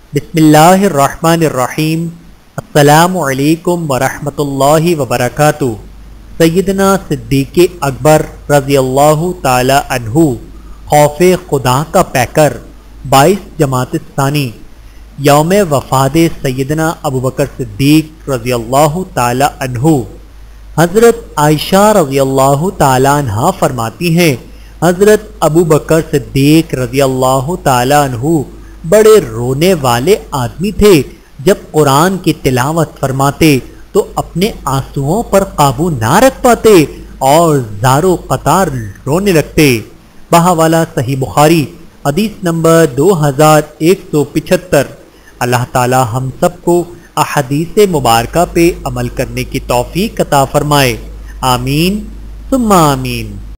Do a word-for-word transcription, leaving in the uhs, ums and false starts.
बिस्मिल्लाहिर्रहमानिर्रहीम। अस्सलामु अलैकुम वरहमतुल्लाहि वबरकातुहू। सैयदना सिद्दीक़ अकबर रज़ियल्लाहु ताला अन्हु खौफ़े खुदा का पैकर बाईस जमात सानी यौम वफ़ाद सैयदना अबू बकर सिद्दीक़ रज़ियल्लाहु ताला अन्हु। हज़रत आयशा रज़ियल्लाहु ताला अन्हा फरमाती हैं, हज़रत अबू बकर सिद्दीक़ रज़ियल्लाहु ताला अन्हु बड़े रोने वाले आदमी थे। जब कुरान की तिलावत फरमाते तो अपने आंसुओं पर काबू ना रख पाते और ज़ारो कतार रोने लगते। बहावाला सही बुखारी हदीस नंबर दो हज़ार एक सौ पिछहत्तर। अल्लाह ताला हम सबको अहदीस मुबारका पे अमल करने की तौफीक अता फरमाए। आमीन सुम्मा आमीन।